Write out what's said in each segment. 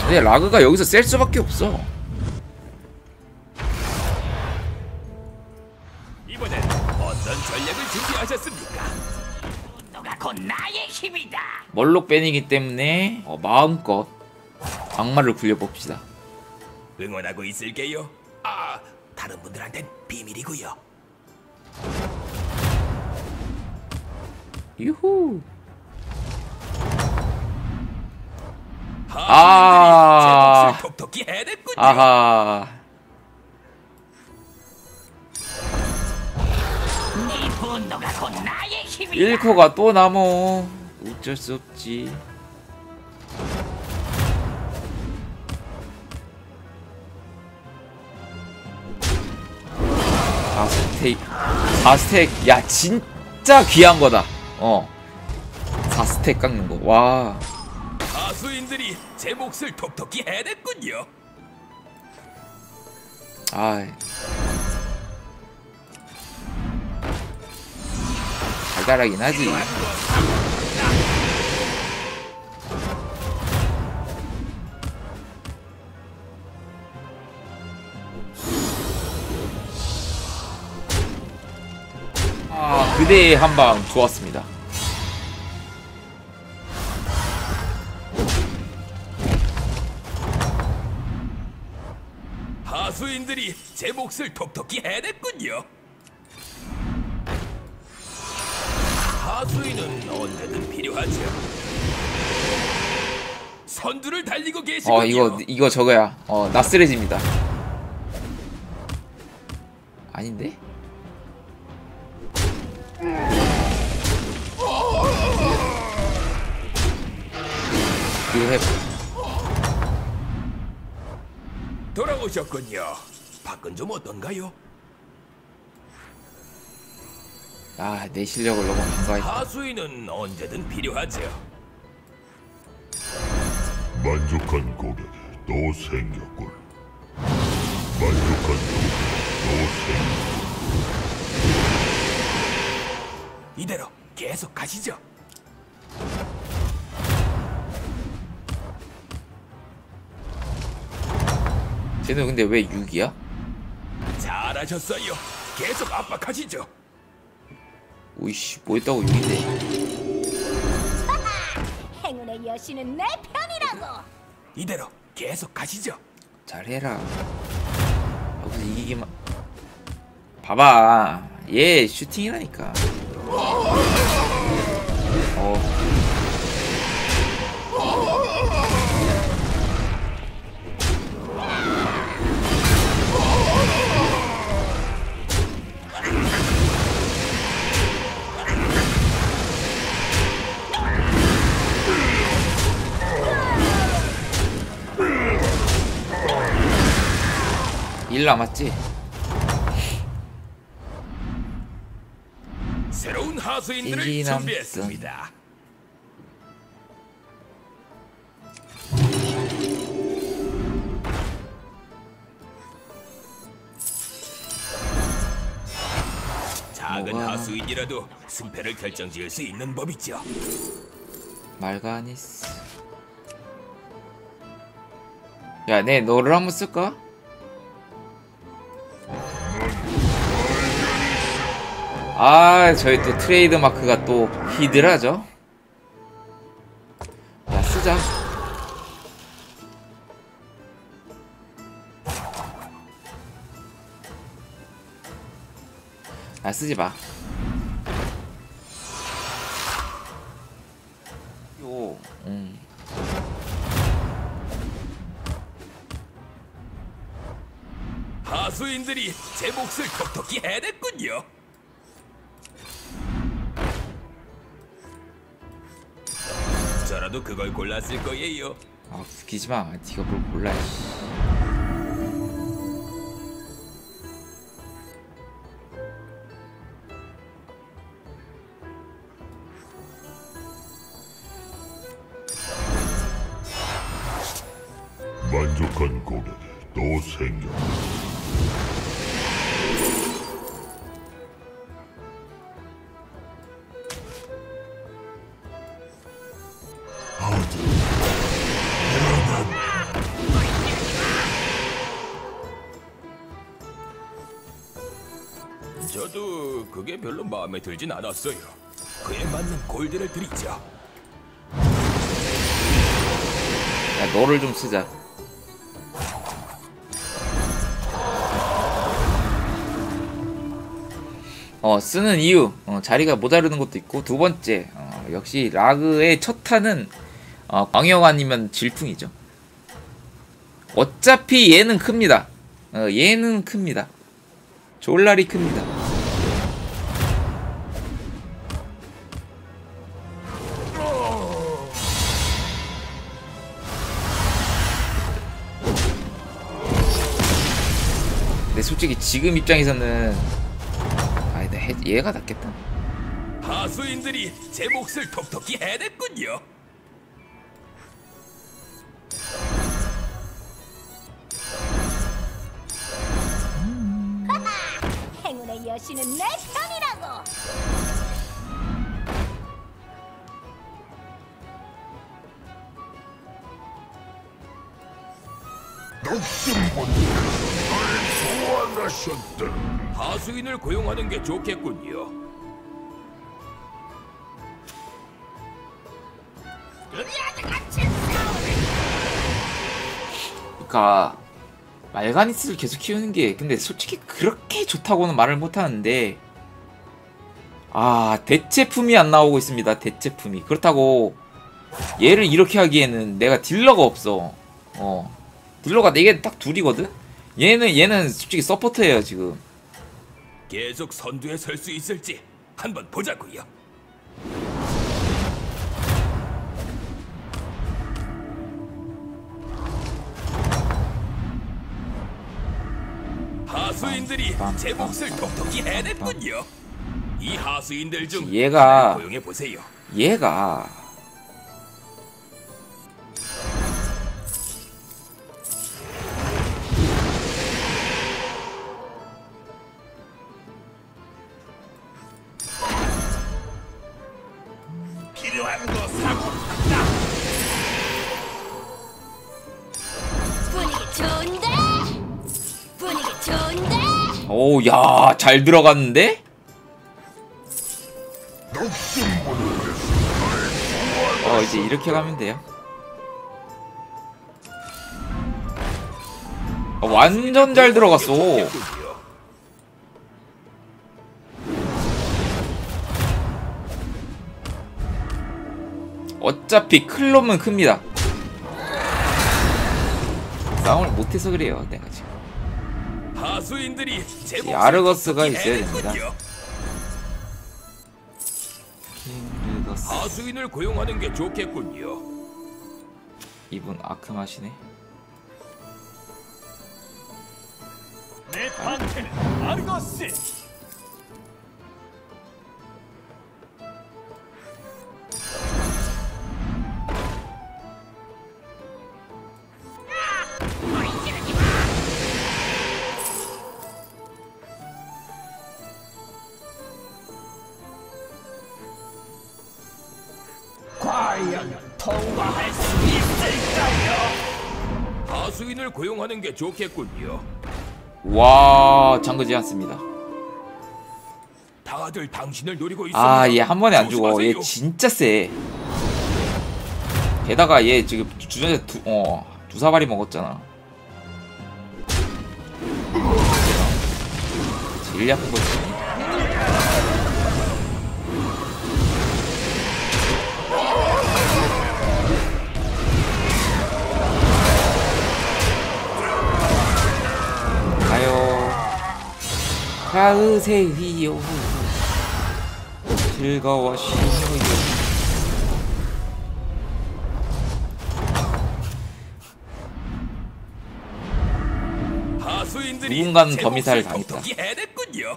근데 라그가 여기서 셀 수밖에 없어. 이번엔 어떤 전략을 준비하셨습니까? 너가 곧 나의 힘이다. 멀록 밴이기 때문에 마음껏 악마를 굴려봅시다. 응원하고 있을게요. 아, 다른 분들한텐 비밀이고요. 유후. 하수인들이 제 몫을 톡톡히 해냈군요. 아하. 네 분노가 곧 나의 힘이다. 1코가 또 남어. 어쩔 수 없지. 아, 4스택. 야, 진짜 귀한 거다. 4스택 깎는 거. 와. 하수인들이 제 몫을 톡톡히 해냈군요. 아. 달달하긴 하지. 아, 그대의 한방 좋았습니다. 하수인들이 제 몫을 톡톡히 해냈군요. 하수인은 언제든 필요하죠. 선두를 달리고 계시군요. 이거 저거야. 나스레지입니다. 아닌데? 이거 해. 돌아오셨군요. 밖은 좀 어떤가요? 아, 내 실력을 너무 간과했다. 하수인은 언제든 필요하죠. 만족한 고객 또 생겼군. 만족한 고객 또 생겼군. 이대로 계속 가시죠. 쟤는 근데 왜 6이야? 잘하셨어요. 계속 압박하시죠. 오이씨, 뭐 했다고 6인데. 행운의 여신은 내 편이라고. 이대로 계속 가시죠. 잘해라. 여기서 이기기만. 봐봐. 얘 슈팅이라니까. 일 남았지? 새로운 하수인들을 일이 남았어. 준비했습니다. 작은 뭐가? 하수인이라도 승패를 결정지을 수 있는 법이죠. 말가니스. 야, 내 너를 한번 쓸까? 아, 저희 또 트레이드 마크가 또 히드라죠. 야, 쓰자. 야, 쓰지 마. 요, 하수인들이 제 몫을 톡톡히 해냈군요. 저라도 그걸 골랐을 거예요. 아, 스키지 마. 네가 뭘 몰라. 씨. 만족한 고객 또 생겼군. 마음에 들진 않았어요. 그에 맞는 골드를 드리죠. 야, 너를 좀 쓰자. 쓰는 이유, 자리가 모자르는 것도 있고, 두 번째, 역시 라그의 첫 탄은 광역 아니면 질풍이죠. 어차피 얘는 큽니다. 얘는 큽니다. 졸라리 큽니다. 근데 솔직히 지금 입장에서는 아니다, 얘가 낫겠다. 하수인들이 제 몫을 톡톡히 해냈군요. 행운의 여신은 내 편이라고. 녹슨분들 날 소환하셨다. 하수인을 고용하는 게 좋겠군요. 그러니까 말가니스를 계속 키우는 게 근데 솔직히 그렇게 좋다고는 말을 못하는데, 대체품이 안 나오고 있습니다. 대체품이. 그렇다고 얘를 이렇게 하기에는 내가 딜러가 없어. 딜러가 4개 딱 둘이거든? 얘는 솔직히 서포터예요 지금. 계속 선두에 설 수 있을지 한번 보자고요. 하수인들이 제 몫을 톡톡히 해냈군요. 이 하수인들 중 얘가 고용해 보세요. 얘가 필요한 거 사고 분위기 좋은데? 분위기 좋은데? 오, 야, 잘 들어갔는데? 녹슨분들 이제 이렇게 가면 돼요. 완전 잘 들어갔어. 어차피 클럽은 큽니다. 싸움을 못해서 그래요, 내가 지금. 하수인들이 제 이 몫을 아르거스가 톡톡히 있어야 됩니다. 해냈군요. 킹르거스. 하수인을 고용하는 게 좋겠군요. 이분 아크마시네. 내 판테는 아르거스. 과연 통과할 수 있을까요? 하수인을 고용하는 게 좋겠군요. 와, 잠그지 않습니다. 다들 당신을 노리고 있습니다. 얘 한 번에 안 죽어. 얘 조심하세요. 진짜 세. 게다가 얘 지금 주전에 두 사발이 먹었잖아. 제일 약한 거지. 가으세요. 즐거워시요. 하수인들이 누군가는 제 더 미사일 몫을 당했다. 톡톡히 해냈군요.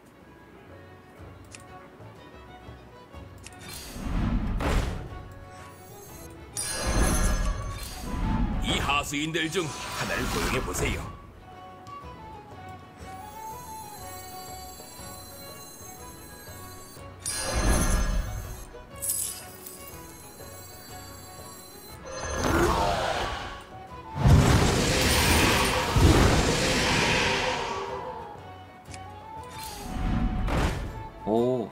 이 하수인들 중 하나를 고용해 보세요. 오.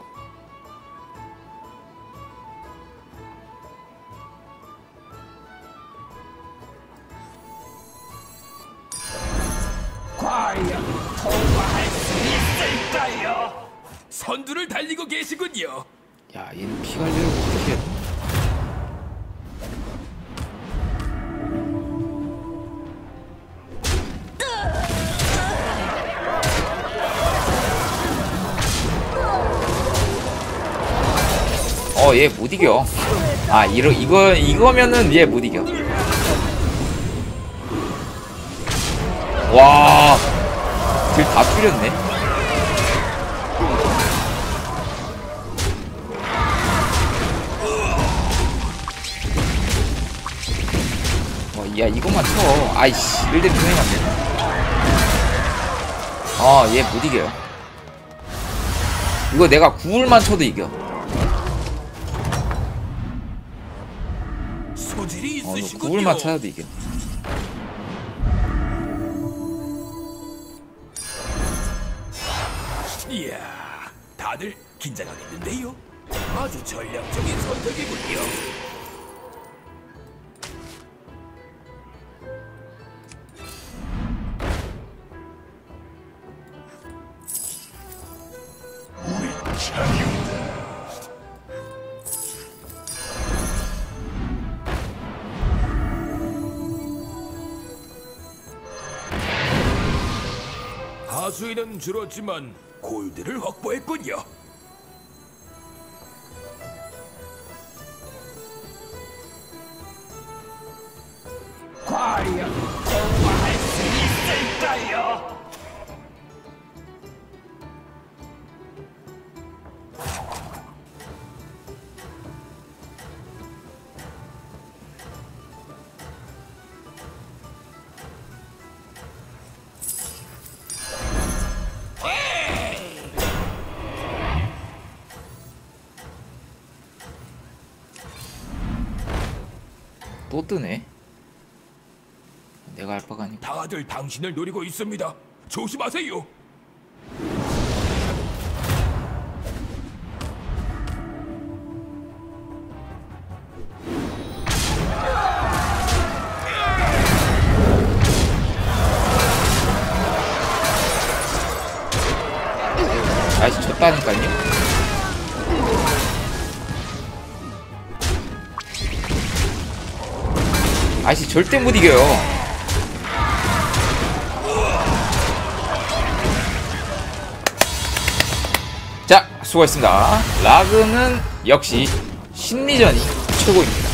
선두를 달리고 계시군요. 야, 얘는 피 관리를 어떻게 해? 얘 못 이겨. 아, 이거면은 얘 못 이겨. 와, 딜 다 줄였네. 야, 이것만 쳐. 아이씨, 1대 평행 안 되네. 얘 못 이겨요. 이거 내가 구울만 쳐도 이겨. 소질이 이거 있으시군요. 구울만 찾아도 이겨. 이야, 다들 긴장하겠는데요? 아주 전략적인 선택이군요. 하수인은 줄었지만 골드를 확보했군요. 과연 통과할 수 있을까요? 또 뜨네. 내가 할 바가 아니고. 다들 당신을 노리고 있습니다. 조심하세요. 아이씨, 졌다니까요. 아이씨, 절대 못 이겨요. 자, 수고했습니다. 라그는 역시 심리전이 최고입니다.